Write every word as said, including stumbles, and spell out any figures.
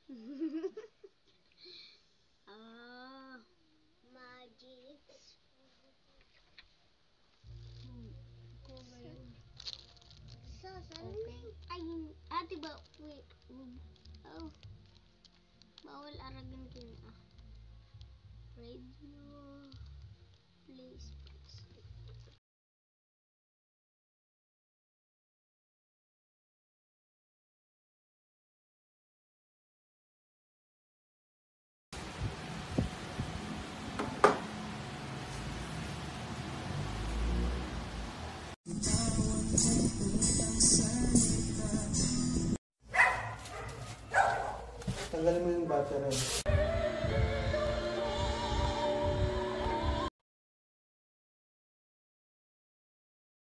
Ah, Magic. ko ba yun? So, Okay. Ay, ate ba? Wait. Oh. Bawal aragan kayo na. Radio. Please, please. Tanggalin mo yung battery.